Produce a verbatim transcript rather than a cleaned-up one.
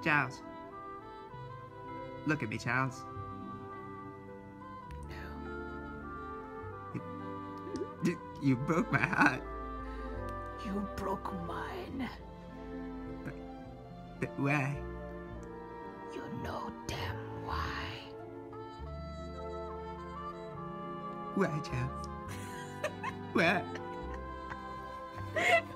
Charles. Look at me, Charles. You, you broke my heart. You broke mine. But, but why? You know damn why. Why, Charles? Why?